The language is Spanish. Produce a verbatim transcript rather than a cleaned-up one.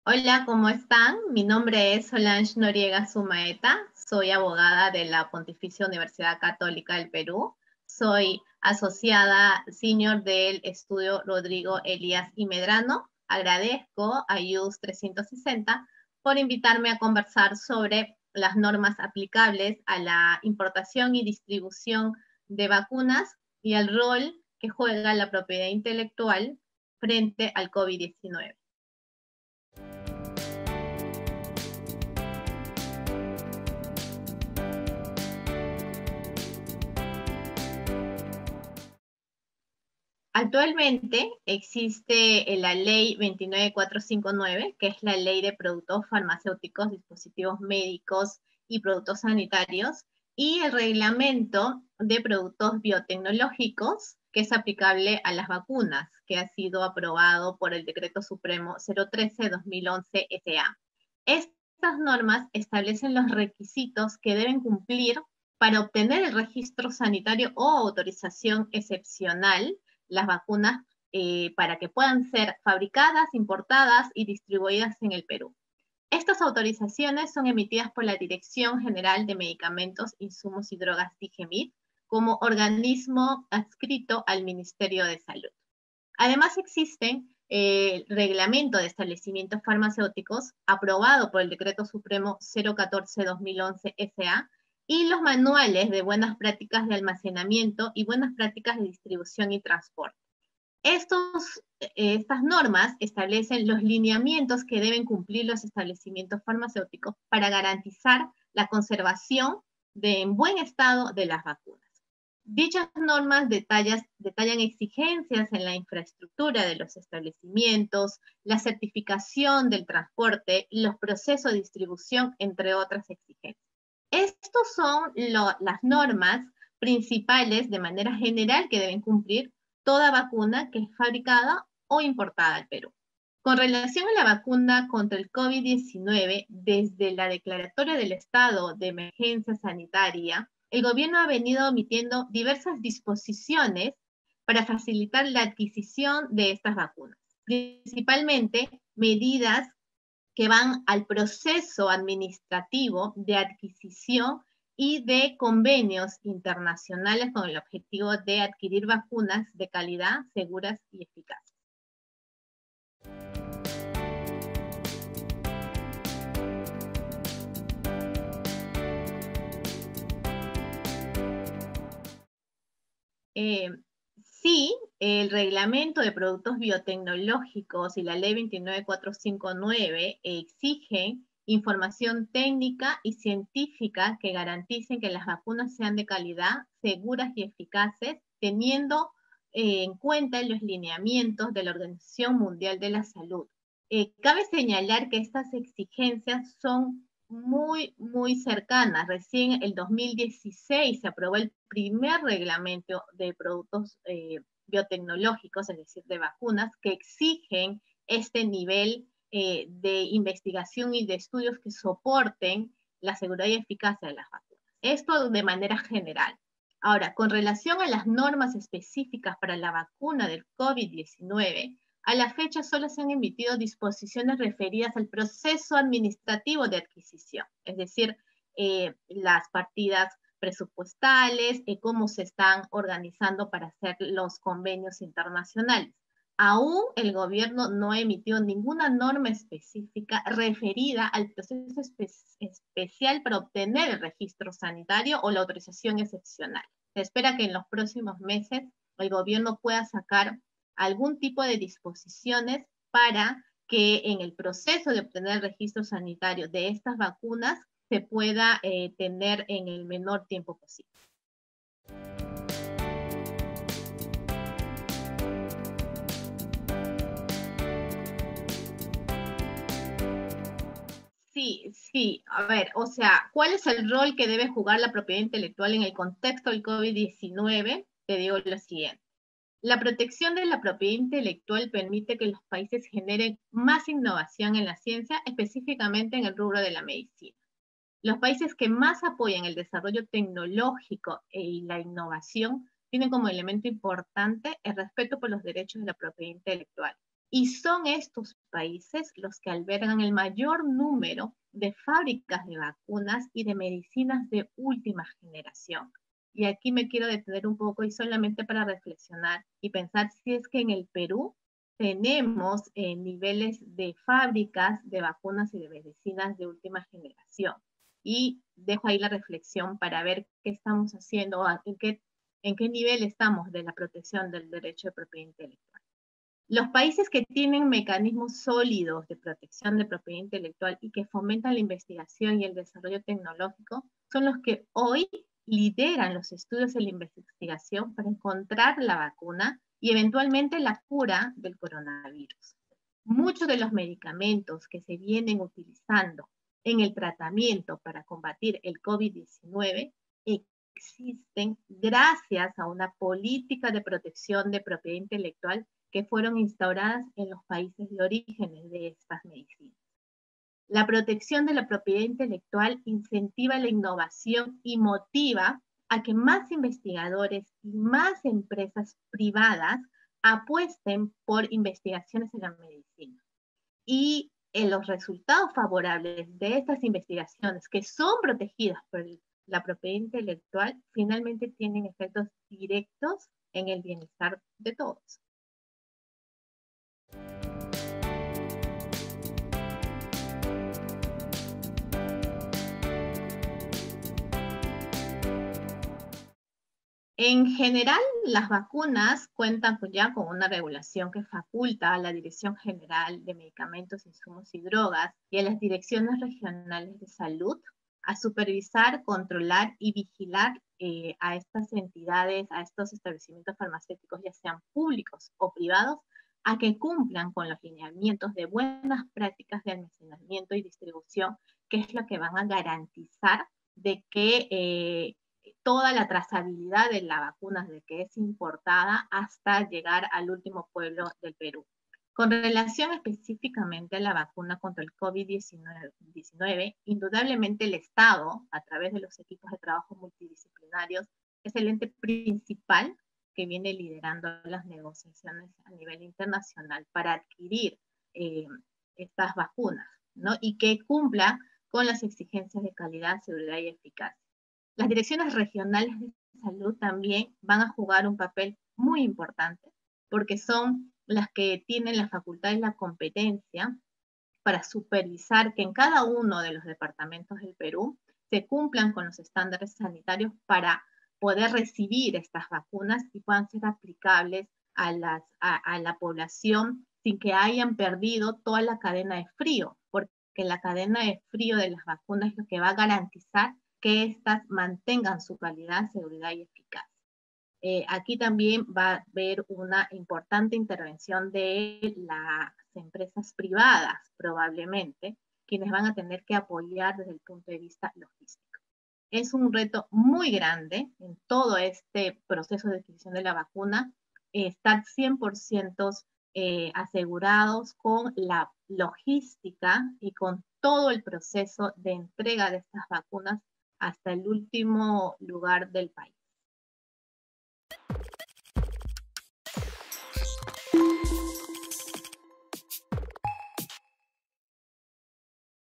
Hola, ¿cómo están? Mi nombre es Solange Noriega Sumaeta, soy abogada de la Pontificia Universidad Católica del Perú, soy asociada senior del estudio Rodrigo Elías y Medrano. Agradezco a I U S trescientos sesenta por invitarme a conversar sobre las normas aplicables a la importación y distribución de vacunas y el rol que juega la propiedad intelectual frente al COVID diecinueve. Actualmente existe la ley veintinueve mil cuatrocientos cincuenta y nueve, que es la ley de productos farmacéuticos, dispositivos médicos y productos sanitarios, y el reglamento de productos biotecnológicos, que es aplicable a las vacunas, que ha sido aprobado por el Decreto Supremo cero trece guión dos mil once S A. Estas normas establecen los requisitos que deben cumplir para obtener el registro sanitario o autorización excepcional las vacunas eh, para que puedan ser fabricadas, importadas y distribuidas en el Perú. Estas autorizaciones son emitidas por la Dirección General de Medicamentos, Insumos y Drogas, DIGEMID, como organismo adscrito al Ministerio de Salud. Además existen el reglamento de establecimientos farmacéuticos aprobado por el Decreto Supremo cero catorce guión dos mil once S A y los manuales de buenas prácticas de almacenamiento y buenas prácticas de distribución y transporte. Estos, eh, estas normas establecen los lineamientos que deben cumplir los establecimientos farmacéuticos para garantizar la conservación de, en buen estado de las vacunas. Dichas normas detallas, detallan exigencias en la infraestructura de los establecimientos, la certificación del transporte, los procesos de distribución, entre otras exigencias. Estos son lo, las normas principales de manera general que deben cumplir toda vacuna que es fabricada o importada al Perú. Con relación a la vacuna contra el COVID diecinueve, desde la declaratoria del estado de emergencia sanitaria, el gobierno ha venido emitiendo diversas disposiciones para facilitar la adquisición de estas vacunas, principalmente medidas que van al proceso administrativo de adquisición y de convenios internacionales con el objetivo de adquirir vacunas de calidad, seguras y eficaces. Eh, sí, el reglamento de productos biotecnológicos y la ley veintinueve mil cuatrocientos cincuenta y nueve exigen información técnica y científica que garanticen que las vacunas sean de calidad, seguras y eficaces, teniendo eh, en cuenta los lineamientos de la Organización Mundial de la Salud. Eh, cabe señalar que estas exigencias son muy, muy cercanas. Recién el dos mil dieciséis se aprobó el primer reglamento de productos eh, biotecnológicos, es decir, de vacunas, que exigen este nivel eh, de investigación y de estudios que soporten la seguridad y eficacia de las vacunas. Esto de manera general. Ahora, con relación a las normas específicas para la vacuna del COVID diecinueve, a la fecha solo se han emitido disposiciones referidas al proceso administrativo de adquisición, es decir, eh, las partidas presupuestales, eh, cómo se están organizando para hacer los convenios internacionales. Aún el gobierno no ha emitido ninguna norma específica referida al proceso espe especial para obtener el registro sanitario o la autorización excepcional. Se espera que en los próximos meses el gobierno pueda sacar algún tipo de disposiciones para que en el proceso de obtener el registro sanitario de estas vacunas se pueda eh, tener en el menor tiempo posible. Sí, sí, a ver, o sea, ¿cuál es el rol que debe jugar la propiedad intelectual en el contexto del COVID diecinueve? Te digo lo siguiente. La protección de la propiedad intelectual permite que los países generen más innovación en la ciencia, específicamente en el rubro de la medicina. Los países que más apoyan el desarrollo tecnológico y la innovación tienen como elemento importante el respeto por los derechos de la propiedad intelectual. Y son estos países los que albergan el mayor número de fábricas de vacunas y de medicinas de última generación. Y aquí me quiero detener un poco y solamente para reflexionar y pensar si es que en el Perú tenemos eh, niveles de fábricas de vacunas y de medicinas de última generación. Y dejo ahí la reflexión para ver qué estamos haciendo, en qué, en qué nivel estamos de la protección del derecho de propiedad intelectual. Los países que tienen mecanismos sólidos de protección de propiedad intelectual y que fomentan la investigación y el desarrollo tecnológico son los que hoy lideran los estudios y la investigación para encontrar la vacuna y eventualmente la cura del coronavirus. Muchos de los medicamentos que se vienen utilizando en el tratamiento para combatir el COVID diecinueve existen gracias a una política de protección de propiedad intelectual que fueron instauradas en los países de origen de estas medicinas. La protección de la propiedad intelectual incentiva la innovación y motiva a que más investigadores y más empresas privadas apuesten por investigaciones en la medicina. Y en los resultados favorables de estas investigaciones, que son protegidas por la propiedad intelectual, finalmente tienen efectos directos en el bienestar de todos. En general, las vacunas cuentan ya con una regulación que faculta a la Dirección General de Medicamentos, Insumos y Drogas y a las direcciones regionales de salud a supervisar, controlar y vigilar eh, a estas entidades, a estos establecimientos farmacéuticos, ya sean públicos o privados, a que cumplan con los lineamientos de buenas prácticas de almacenamiento y distribución, que es lo que van a garantizar de que eh, toda la trazabilidad de la vacuna desde que es importada hasta llegar al último pueblo del Perú. Con relación específicamente a la vacuna contra el COVID diecinueve, indudablemente el Estado, a través de los equipos de trabajo multidisciplinarios, es el ente principal que viene liderando las negociaciones a nivel internacional para adquirir eh, estas vacunas, ¿no? Y que cumpla con las exigencias de calidad, seguridad y eficacia. Las direcciones regionales de salud también van a jugar un papel muy importante porque son las que tienen la facultad y la competencia para supervisar que en cada uno de los departamentos del Perú se cumplan con los estándares sanitarios para poder recibir estas vacunas y puedan ser aplicables a, las, a, a la población sin que hayan perdido toda la cadena de frío, porque la cadena de frío de las vacunas es lo que va a garantizar que éstas mantengan su calidad, seguridad y eficacia. Eh, aquí también va a haber una importante intervención de las empresas privadas, probablemente, quienes van a tener que apoyar desde el punto de vista logístico. Es un reto muy grande en todo este proceso de adquisición de la vacuna, eh, estar cien por ciento eh, asegurados con la logística y con todo el proceso de entrega de estas vacunas hasta el último lugar del país.